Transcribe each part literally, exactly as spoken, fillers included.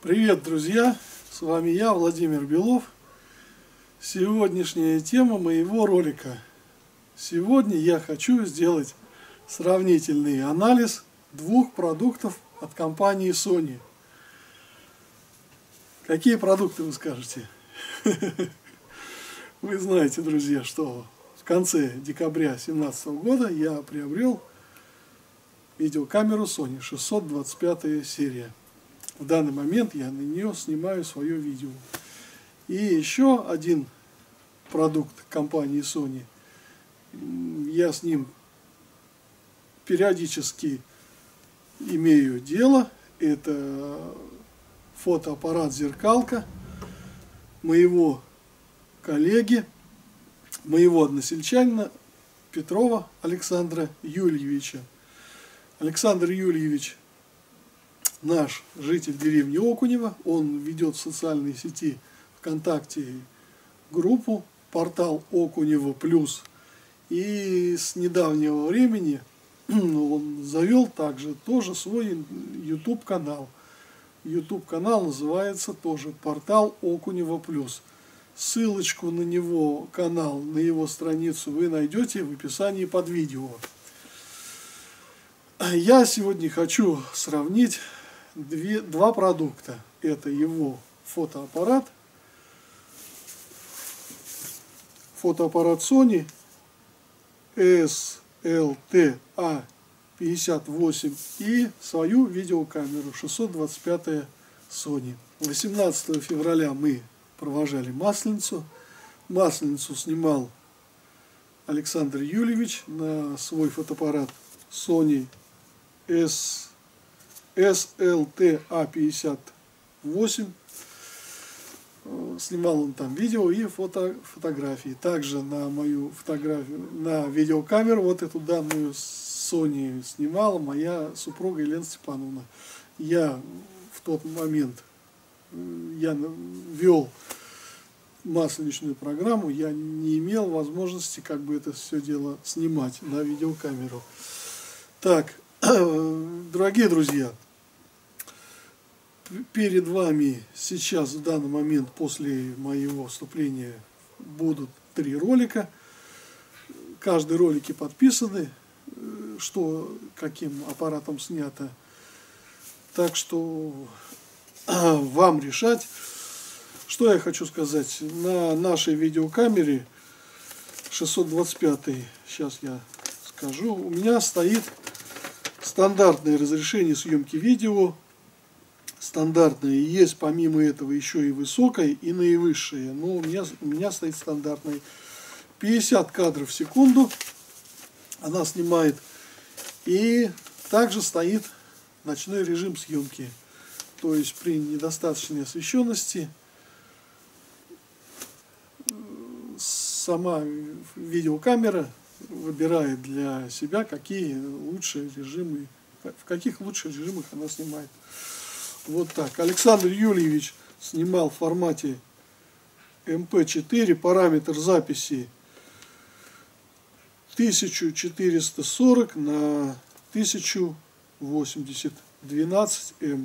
Привет, друзья! С вами я, Владимир Белов. Сегодняшняя тема моего ролика. Сегодня я хочу сделать сравнительный анализ двух продуктов от компании Sony. Какие продукты, вы скажете? Вы знаете, друзья, что в конце декабря две тысячи семнадцатого года я приобрел видеокамеру Sony шестьсот двадцать пятая серия. В данный момент я на нее снимаю свое видео. И еще один продукт компании Sony. Я с ним периодически имею дело. Это фотоаппарат-зеркалка моего коллеги, моего односельчанина Петрова Александра Юльевича. Александр Юльевич наш житель деревни Окунево, он ведет в социальной сети ВКонтакте группу портал Окунево Плюс. И с недавнего времени он завел также тоже свой YouTube канал. YouTube канал называется тоже портал Окунево Плюс. Ссылочку на него канал, на его страницу вы найдете в описании под видео. Я сегодня хочу сравнить Две, два продукта. Это его фотоаппарат. Фотоаппарат Sony эс эл ти а пятьдесят восемь и свою видеокамеру шестьсот двадцать пятая Sony. восемнадцатого февраля мы провожали Масленицу. Масленицу снимал Александр Юльевич на свой фотоаппарат Sony эс эл ти а пятьдесят восемь. Снимал он там видео и фото, фотографии. Также на мою фотографию, на видеокамеру, вот эту данную Sony снимала моя супруга Елена Степановна. Я в тот момент я вел масленичную программу, я не имел возможности как бы это все дело снимать на видеокамеру. Так, дорогие друзья, перед вами сейчас в данный момент после моего вступления будут три ролика. Каждый ролики подписаны, что каким аппаратом снято. Так что вам решать. Что я хочу сказать. На нашей видеокамере шестьсот двадцать пятой, сейчас я скажу, у меня стоит стандартное разрешение съемки видео. Стандартное. Есть помимо этого еще и высокое, и наивысшее. Но у меня, у меня стоит стандартное. пятьдесят кадров в секунду она снимает. И также стоит ночной режим съемки. То есть при недостаточной освещенности сама видеокамера выбирает для себя, какие лучшие режимы, в каких лучших режимах она снимает. Вот так. Александр Юльевич снимал в формате эм пэ четыре, параметр записи тысяча четыреста сорок на тысяча восемьдесят, двенадцать эм.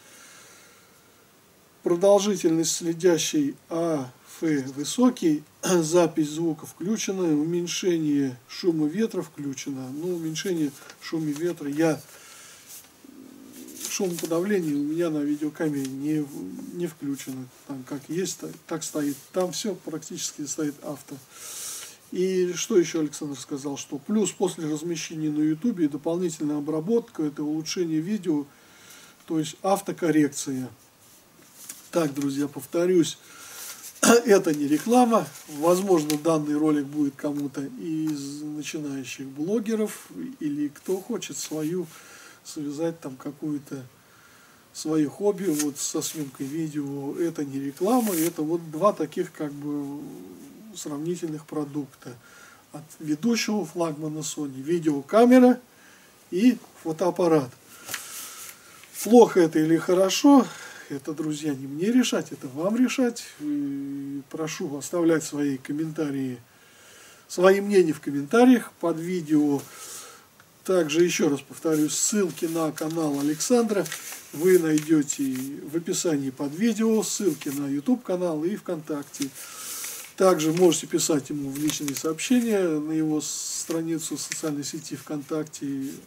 Продолжительность следящей эй эф высокий, запись звука включена, уменьшение шума ветра включено. Но уменьшение шума ветра я... Шумоподавление у меня на видеокамере не, не включено. Там как есть, так стоит. Там все практически стоит авто. И что еще Александр сказал, что плюс после размещения на ютубе дополнительная обработка, это улучшение видео, то есть автокоррекция. Так, друзья, повторюсь, это не реклама. Возможно, данный ролик будет кому-то из начинающих блогеров или кто хочет свою связать там какую-то свое хобби вот со съемкой видео. Это не реклама, это вот два таких как бы сравнительных продукта от ведущего флагмана Sony. Видеокамера и фотоаппарат. Плохо это или хорошо, это, друзья, не мне решать, это вам решать. И прошу оставлять свои комментарии, свои мнения в комментариях под видео. Также еще раз повторюсь, ссылки на канал Александра вы найдете в описании под видео, ссылки на YouTube канал и ВКонтакте. Также можете писать ему в личные сообщения на его страницу в социальной сети ВКонтакте.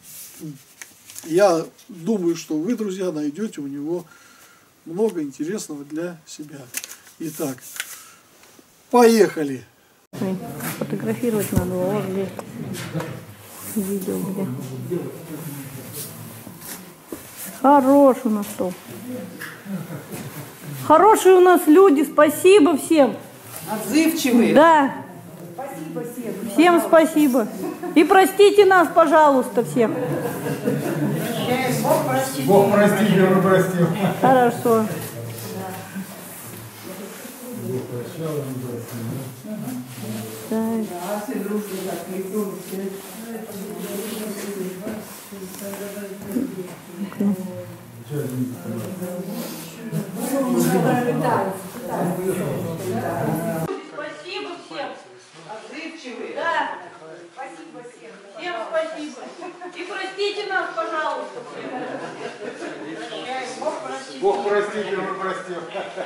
Я думаю, что вы, друзья, найдете у него много интересного для себя. Итак, поехали! Фотографировать надо, вот где видео где. Хороший у нас стол. Хорошие у нас люди, спасибо всем. Отзывчивые. Да. Спасибо всем. Всем спасибо. И простите нас, пожалуйста, всех. Бог простит. Бог простит, я простил. Хорошо. Так. Спасибо всем. Отзывчивые. Да. Спасибо всем. Всем спасибо. И простите нас, пожалуйста. Бог простит. Бог простит, я простил.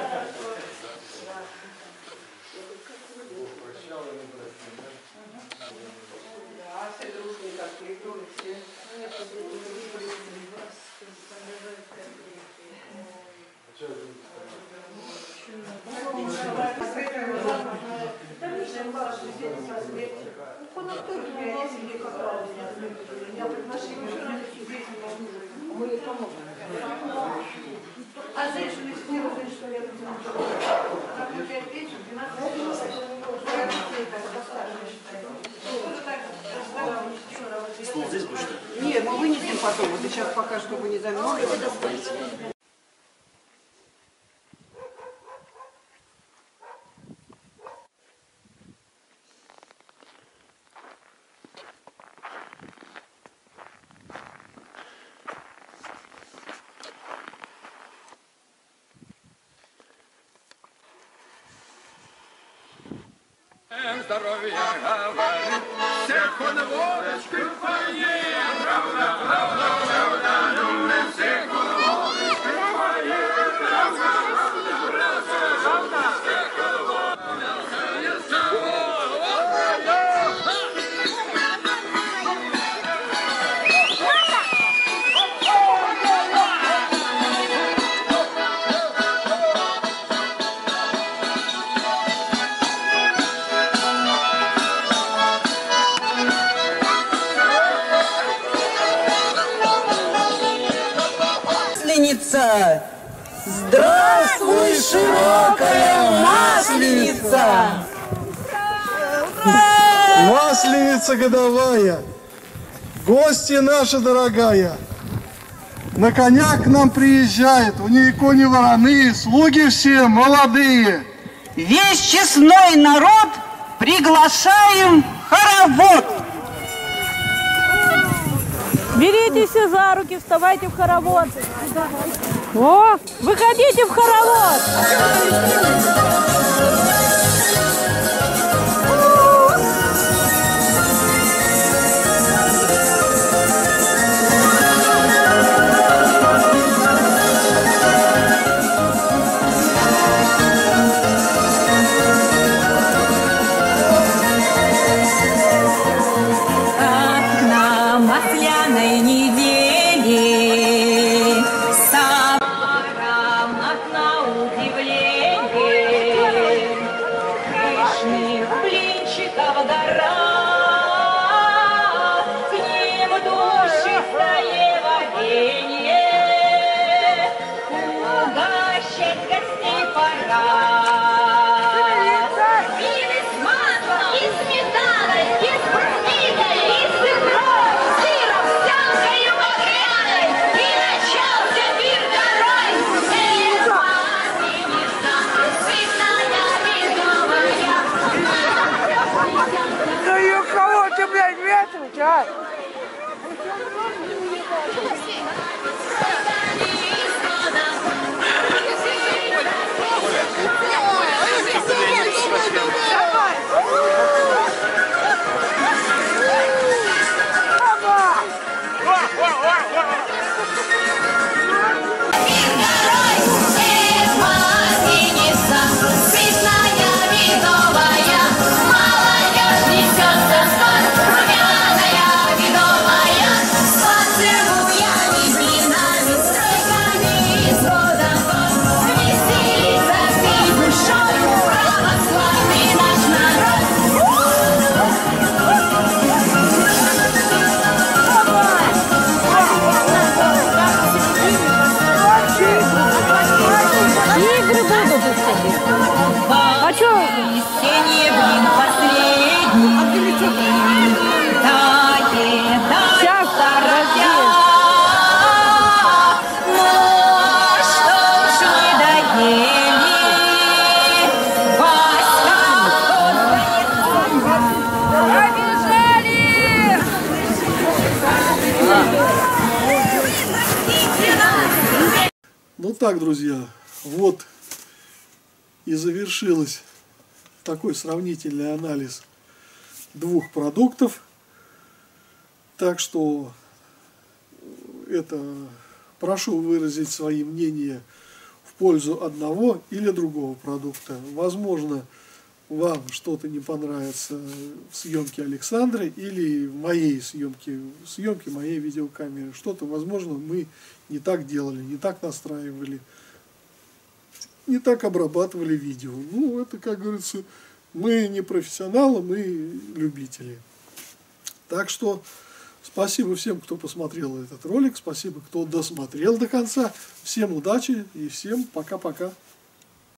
Да, все дружные, как придумали, все. А женщины не разрешили, что я Нет, мы вынесем потом. Вот сейчас пока, чтобы не замерзло. Здоровья говорит, всех он водочкой поет, равно, равно, равно, равно, всех он водочкой поет, равно, равно, равно, всех он Масленица! Здравствуй, широкая Масленица! Масленица годовая, гости наши дорогая, на коня к нам приезжает, у нее кони вороные, слуги все молодые. Весь честной народ приглашаем в хоровод! Берите все за руки, вставайте в хоровод. О, выходите в хоровод. Thank you. Вот так, друзья. Вот и завершилось такой сравнительный анализ двух продуктов. Так что это прошу выразить свои мнения в пользу одного или другого продукта. Возможно, вам что-то не понравится в съемке Александры или в моей съемке, в съемке моей видеокамеры. Что-то, возможно, мы не так делали, не так настраивали, не так обрабатывали видео. Ну, это, как говорится, мы не профессионалы, мы любители. Так что спасибо всем, кто посмотрел этот ролик, спасибо, кто досмотрел до конца. Всем удачи и всем пока-пока.